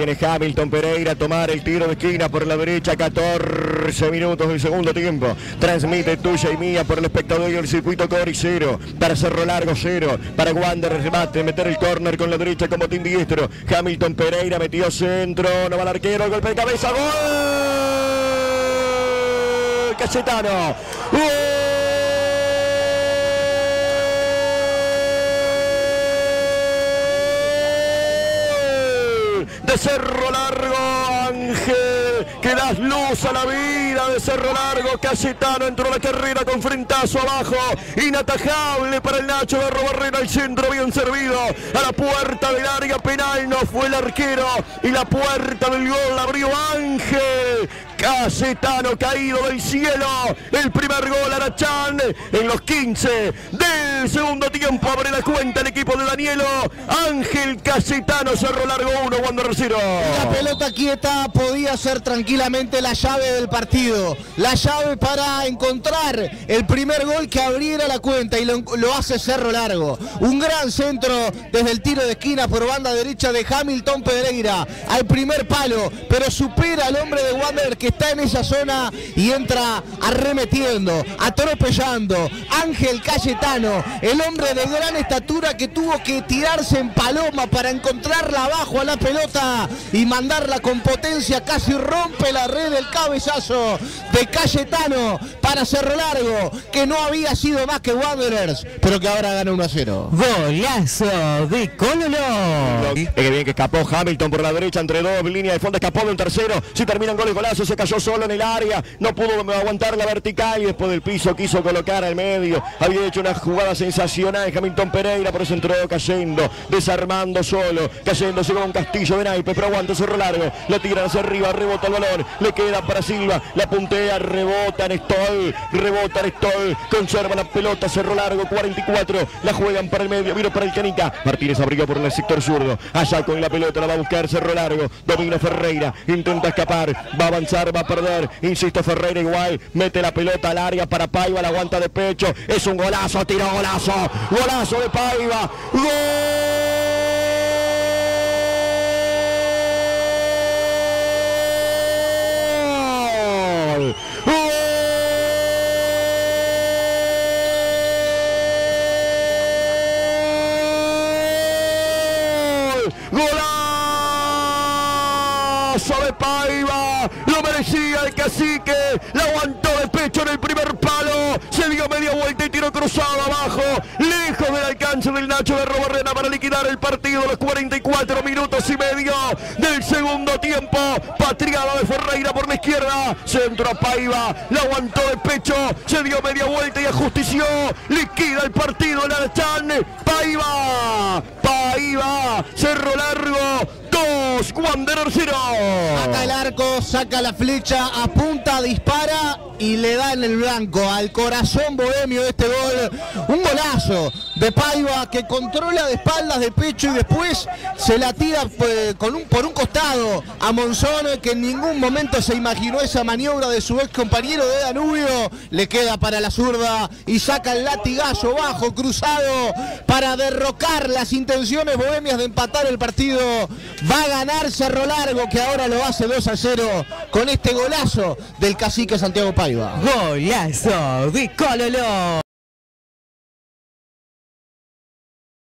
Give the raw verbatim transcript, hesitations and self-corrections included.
viene Hamilton Pereira a tomar el tiro de esquina por la derecha. catorce minutos del segundo tiempo. Transmite tuya y mía por el espectador y el circuito Cori cero. Para Cerro Largo cero. Para Wander remate. Meter el córner con la derecha como team diestro. Hamilton Pereira metió centro. No va el arquero. El golpe de cabeza. ¡Gol! Cayetano. ¡Gol! De Cerro Largo, Ángel, que das luz a la vida de Cerro Largo. Cayetano entró a la carrera con frentazo abajo, inatajable para el Nacho de Robarrena, el centro bien servido a la puerta del área penal, no fue el arquero y la puerta del gol la abrió Ángel Cayetano, caído del cielo. El primer gol Arachán en los quince del segundo tiempo. Abre la cuenta el equipo de Danielo. Ángel Cayetano, Cerro Largo uno, Wander cero. La pelota quieta podía ser tranquilamente la llave del partido. La llave para encontrar el primer gol que abriera la cuenta, y lo, lo hace Cerro Largo. Un gran centro desde el tiro de esquina por banda derecha de Hamilton Pereira al primer palo, pero supera al hombre de Wander que está en esa zona y entra arremetiendo, atropellando. Ángel Cayetano, el hombre de gran estatura que tuvo que tirarse en paloma para encontrarla abajo a la pelota y mandarla con potencia, casi rompe la red. El cabezazo de Cayetano para Cerro Largo, que no había sido más que Wanderers, pero que ahora gana uno a cero. Golazo de Cololo. Qué bien que escapó Hamilton por la derecha entre dos, línea de fondo, escapó de un tercero. Si terminan goles, golazo, se cayó solo en el área, no pudo aguantar la vertical y después del piso quiso colocar al medio. Había hecho una jugada sensacional Hamilton Pereira, por eso entró cayendo, desarmando solo, cayendo con un castillo de naipes, pero aguanta Cerro Largo, la tiran hacia arriba, rebota el balón, le queda para Silva, la puntea, rebota en Stoll, rebota en Stoll, conserva la pelota Cerro Largo, cuarenta y cuatro, la juegan para el medio, vino para el Canica, Martínez abrió por el sector zurdo, allá con la pelota la va a buscar Cerro Largo, domina Ferreira, intenta escapar, va a avanzar, va a perder, insiste Ferreira igual, mete la pelota al área para Paiva, la aguanta de pecho, es un golazo, tira golazo, golazo de Paiva, ¡gol! Golazo de Paiva, lo merecía el cacique, la aguantó de pecho en el primer palo, se dio media vuelta y tiró cruzado abajo, lejos del alcance del Nacho de Robarrena para liquidar el partido. Los cuarenta y cuatro minutos y medio del segundo tiempo, patriada de Ferreira por la izquierda, centro a Paiva, la aguantó de pecho, se dio media vuelta y ajustició, liquida el partido el Arachán. Paiva, Paiva, Cerro Largo dos, Wanderers cero. Saca el arco, saca la flecha, apunta, dispara y le da en el blanco al corazón bohemio de este gol. Un golazo de Paiva que controla de espaldas, de pecho, y después se la tira pues, con un, por un costado a Monzón, que en ningún momento se imaginó esa maniobra de su ex compañero de Danubio. Le queda para la zurda y saca el latigazo bajo, cruzado, para derrocar las intenciones bohemias de empatar el partido. Va a ganar Cerro Largo, que ahora lo hace dos a cero con este golazo del cacique Santiago Paiva. Golazo de Cololo.